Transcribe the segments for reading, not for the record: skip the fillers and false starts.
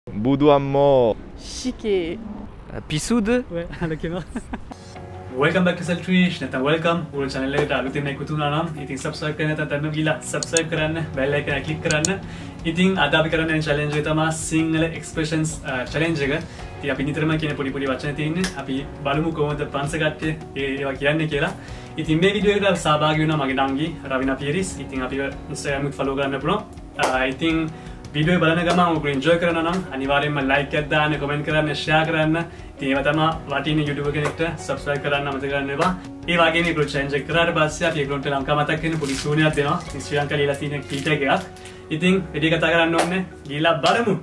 Boudou Ammo. Chiqué. Pisoud. Ouais, à la caméra. Welcome back to Saltrish. නැත්නම් welcome ඔය channel එකට අලුතින් එකතු වුණා නම් ඉතින් subscribe කරන්න නැත්නම් ගිහලා subscribe කරන්න bell icon එක click කරන්න. ඉතින් අද අපි කරන්න යන challenge එක තමයි සිංහල expressions challenge එක. ඉතින් අපි නිතරම කියන පොඩි වචන තියෙන්නේ. අපි බලමු කොහොමද ප්‍රංශ කට්ටිය ඒවා කියන්නේ කියලා. ඉතින් මේ වීඩියෝ එකට සහභාගී වෙනවා මගේ නංගි රවිනා පියරිස්. ඉතින් අපිව Instagram එකත් follow කරන්න පුළුවන්. ඉතින් वीडियो බලන ගමන් ඔයගොල්ලෝ එන්ජොයි කරනවා නම් අනිවාර්යෙන්ම ලයික් එකක් දාන්න, කමෙන්ට් කරන්න, ෂෙයා කරන්න. ඉතින් ඒවා තමයි වටින්නේ YouTube කෙනෙක්ට subscribe කරන්න අමතක කරන්න එපා. ඒ වගේම මේක challenge එක කරාට පස්සේ අපි ඒගොල්ලන්ට ලංකා මතක් වෙන පොඩි සූනියක් දෙනවා. ඉතින් ශ්‍රී ලංකාවේ ලියලා තියෙන ටීට් එකක්. ඉතින් වැඩි කතා කරන්න ඕනේ. ගිහලා බලමු.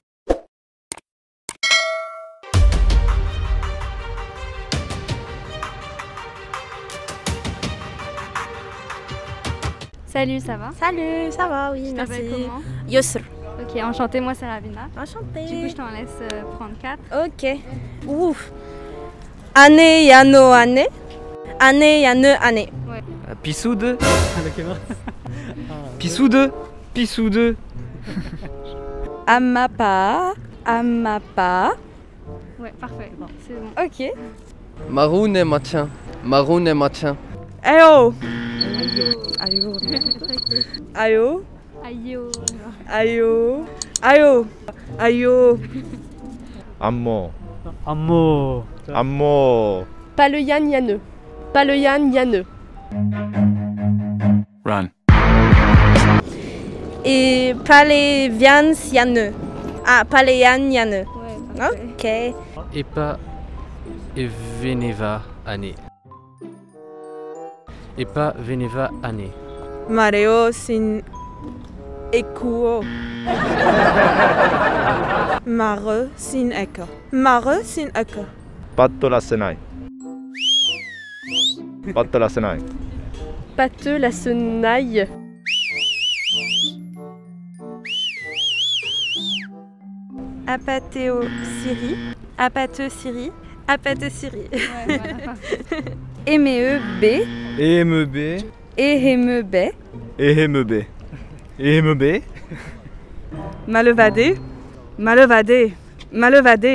Salut, ça va? Salut, ça va, oui, Tu merci. t'appelles comment? Yusr. Ok, enchantée, moi c'est Ravina. Enchantée. Du coup, je t'en laisse prendre 4. Ok. Ouf. Année, yano, année. Année, yano, année. Ouais. Pisoud. À la caméra. Pisoud. Pisoud. Amapa. Amapa. Ouais, parfait. C'est bon. Ok. Maroun et Matien. Maroun et Matien. Ayo. Ayo. Ayo. Aïe. Ayo. Ayo. Ayo. Ammo. Ammo. Ammo. Paleyan Yanneux. Paleyan Yanneux. Run. Et Palévian Yanneux. Ah, Paléyan Yanneux. Ouais, parfait. Ok. Epa et Veneva année. Epa Veneva année. Mareo sin ekuo. Mare sin eko. Mare sin eko. パッとらせない。パッとらせない。 Pâteux la senaille. Apateo Siri. Apateux Siri. Apateux Siri. Ouais, voilà, parfait. Emeu B. EMB. Eheme B. EMB. EMB. Malevade. Malevade. Malevade.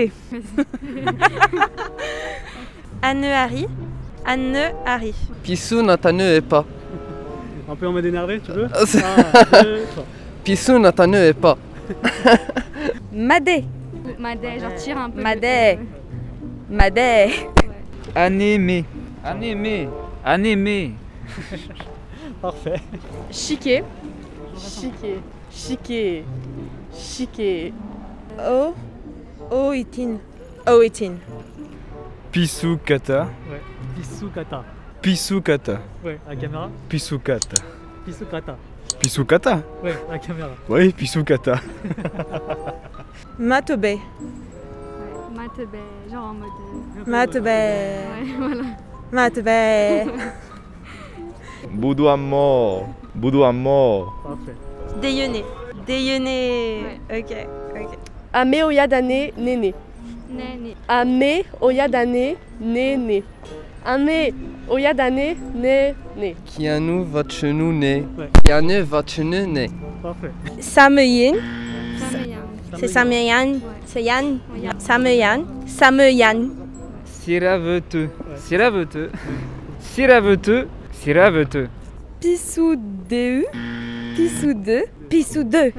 Anne Harry. Anne Harry. Pissou Natane et pas. Un peu en mode énervé, tu veux? Ah, c'est- 1, 2, 3. Pissou Natane et pas. Madé. Madé, genre tire un peu. Madé. Madé. Anémé. Anémé. Anémé. Parfait. Chiqué. Chiqué. Chiqué. Chiqué. O. Oitin. Oitin. Pisukata. Ouais. Pisukata. Pisukata. Ouais, à la caméra. Pisukata. Pisukata. Pisukata. Ouais, à la caméra. Oui, Pisukata. Matobé. Ouais, Matebé, genre en mode. Matobé. Ouais, voilà. Matobé. Boudou Ammo. Boudou Ammo. Parfait. Déjeuner. Déjeuner. Ok. Ok. Amé Oyadane Néné. Néné. Amé Oyadane Néné. Amé Oyadane Néné. Kianou Vachenou né. Ouais. Kiane Vachenou né. Parfait. Sameyin. Sameyan. C'est Sameyan. Ouais. C'est Yann. Ouais. Sameyan. Sameyan. Siraveteux. Siraveteux. Siraveteux. Siraveteux. Pissou DU. Pissou 2. Pissou 2.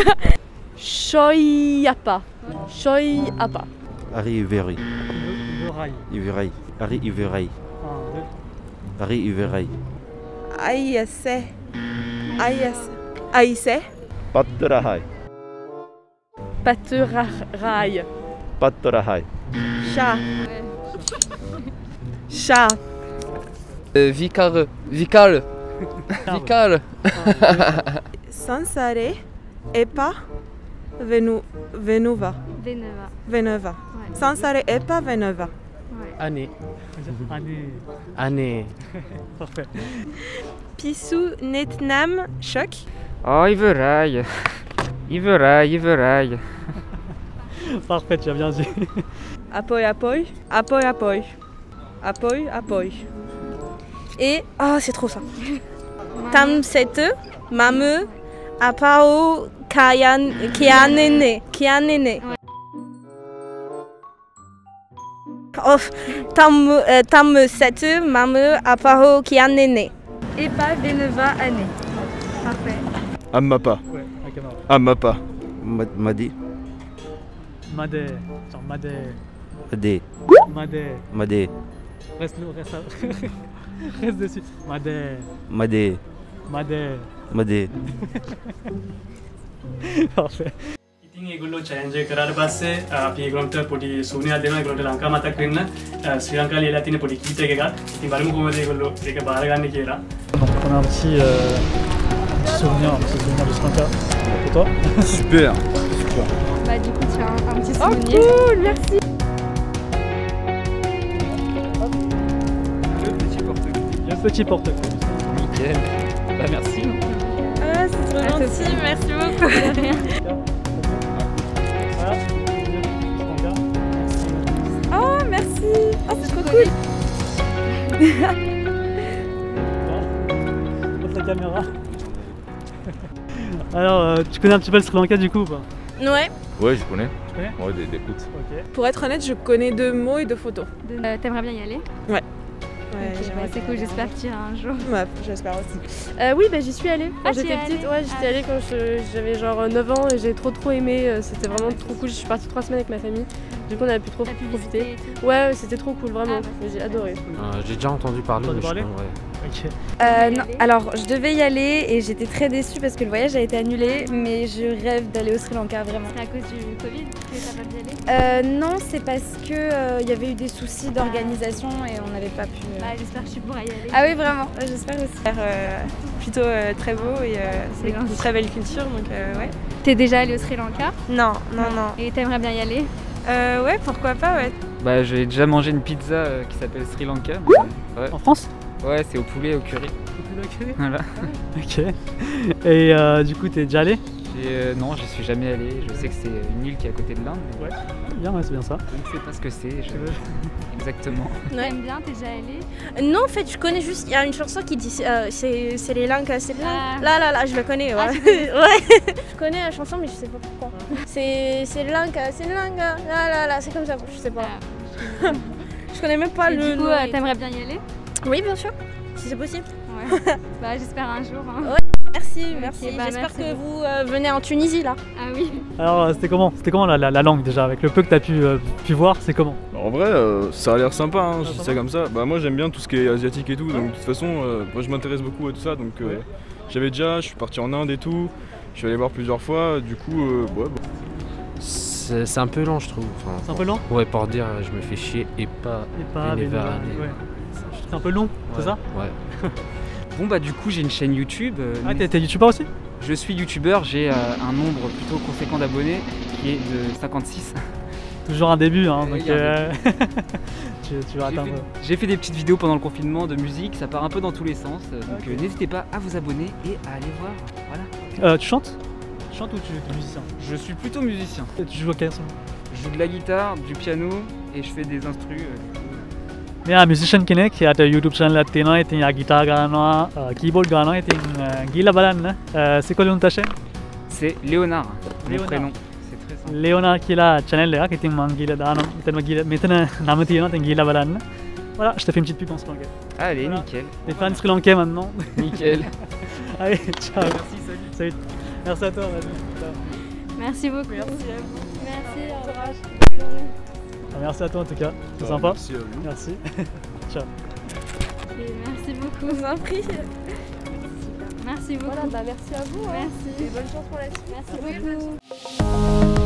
Choyapa. Choyapa. Harry Iveri. Le rail. Iveri. Harry Iveri. 1, 2. Harry Iveri. Aïssé. Aïssé. Aïssé. パッとらはい。 Pâteraille. パッとらはい。 Chat. Ouais. Chat. Vicare. Vicale. Vicale. Sansare. Epa. Venuva. Veneva. Veneva. Ouais. Sansare Epa Veneva. Ouais. Année. Année. Année. Parfait. Pissou Netnam Choc. Oh, Iveraille. Iveraille, Iveraille. Parfait, tu as bien dit. Apoy, apoy. Apoy, apoy. Apoy, apoy. Et. Oh, c'est trop ça. Tam sete. Mame. Apao Kianene. Kianene. Of tam setu mamu aparo kianene. Epa Veneva année. Parfait. Ammapa. Ouais, avec Amara. Ammapa. Madi. Madé. Genre Madé. Madé. Madé. Madé. Reste reste dessus. Madé. Madé. Madé. Madé. Parfait. ඉතින් ඒගොල්ලෝ චැලෙන්ජ් එක කරාට පස්සේ අපි ඒගොල්ලන්ට පොඩි සූනියක් දෙනවා ඒගොල්ලන්ට ලංකා මතක් වෙන්න ශ්‍රී ලංකාවේ ලියලා තියෙන පොඩි ගීත එකක්. ඉතින් බලමු කොහොමද ඒගොල්ලෝ ඒක බාරගන්නේ කියලා. Donc on a un petit souvenir de ce Lanka pour toi. Super. Bah du coup tiens, un petit souvenir. Oh cool, merci. Le petit porte-clés. Nickel. Bah merci. Ah, c'est trop gentil, merci beaucoup. De rien. Voilà. Oh, merci. Oh, c'est trop cool. La caméra. Alors, tu connais un petit peu le Sri Lanka du coup ou pas? Ouais. Ouais, je connais. Tu connais? Ouais, d'écoute. Ok. Pour être honnête, je connais 2 mots et 2 photos. T'aimerais bien y aller? Ouais. Ok, bah, c'est cool, j'espère que tu iras un jour. Ouais, j'espère aussi. Oui, bah, j'y suis allée quand Ah, t'y j'étais es petite. allée? Ouais, j'étais allée quand j'avais genre 9 ans et j'ai trop aimé. C'était vraiment trop cool. Je suis partie 3 semaines avec ma famille. Du coup, on a pu trop T'as pu profiter. visiter et tout. Ouais, c'était trop cool, vraiment. Ah, bah, J'ai adoré. J'ai déjà entendu parler. Entendu mais je parler crois, ouais. Ok. Non, alors je devais y aller et j'étais très déçue parce que le voyage a été annulé, mais je rêve d'aller au Sri Lanka vraiment. C'est à cause du Covid que t'as pas pu y aller? Non, c'est parce que y avait eu des soucis d'organisation et on n'avait pas pu. Bah, j'espère que tu pourras y aller. Ah oui, vraiment, j'espère aussi. Plutôt très beau et c'est une très belle culture donc ouais. T'es déjà allé au Sri Lanka? Non, non, non. Et t'aimerais bien y aller? Ouais, pourquoi pas, ouais. Bah j'ai déjà mangé une pizza qui s'appelle Sri Lanka. Ouais. En France? Ouais, c'est au poulet au curry. Au poulet au curry? Voilà. Ok. Et du coup, t'es déjà allé? Non, j'y suis jamais allé. Je sais que c'est une île qui est à côté de l'Inde. Ouais, bien, ouais, c'est bien ça. Je ne sais pas ce que c'est. Exactement. T'aimes bien? T'es déjà allé? Non, en fait, je connais juste. Il y a une chanson qui dit c'est les Lanka, c'est les Ah. Là, je le connais, ouais. Ah, tu connais? Ouais. Je connais la chanson, mais je sais pas pourquoi. C'est Lanka, là, c'est comme ça, je sais pas. Ah. Je connais même pas Et le du coup, nom. t'aimerais bien y aller? Oui, bien sûr, si c'est possible. Ouais. Bah, j'espère un jour. Hein. Ouais. Merci, merci. bah, J'espère merci que beaucoup. vous venez en Tunisie là. Ah oui. Alors, c'était comment la langue déjà? Avec le peu que t'as pu voir, c'est comment? En vrai, ça a l'air sympa, hein, je dis sympa. ça comme ça. Bah moi j'aime bien tout ce qui est asiatique et tout, donc de toute façon, moi je m'intéresse beaucoup à tout ça, donc je suis parti en Inde et tout, je suis allé voir plusieurs fois, du coup, ouais. Bon. C'est un peu lent, je trouve. Enfin, C'est un peu lent? Ouais, pour dire je me fais chier et pas Benevara, ouais. C'est un peu long, c'est ça? Ouais. Bon bah du coup j'ai une chaîne YouTube. Ah, t'es youtubeur aussi? Je suis youtubeur, j'ai un nombre plutôt conséquent d'abonnés qui est de 56. Toujours un début, hein, donc Il y a un tu vas atteindre. J'ai fait des petites vidéos pendant le confinement de musique, ça part un peu dans tous les sens, donc n'hésitez pas à vous abonner et à aller voir. Voilà. Tu chantes? Tu chantes ou tu es musicien? Je suis plutôt musicien. Et tu joues à quel instrument? Je joue de la guitare, du piano et je fais des instrus. මෙයා musician කෙනෙක් එයාට YouTube channel එකක් තියෙනවා. ඉතින් යා ගිටාර් ගන්නවා, කීබෝඩ් ගන්නවා. ඉතින් ගිහලා බලන්න. C'est quoi le nom de ta chaîne? C'est Léonard, mon Léonard. prénom. C'est très simple. Léonard කියලා channel එකක්. ඉතින් මං ගිහලා දානවා. මෙතන නම තියෙනවා. ඉතින් ගිහලා බලන්න. Voilà, je te fais une petite pub en Sri Lanka. Allez, Voilà. nickel. Les fans sri lankais maintenant. Nickel. Allez, ciao. Merci, salut. Salut. Merci à toi. Vas-y. Ciao. Merci beaucoup. Merci à vous. Merci, au revoir. Merci à toi en tout cas. C'est sympa. Merci à vous. Merci. Ciao. Et merci beaucoup. Je vous en prie. Merci beaucoup. Voilà, bah merci à vous. Merci. Et bonne chance pour la suite. Merci beaucoup.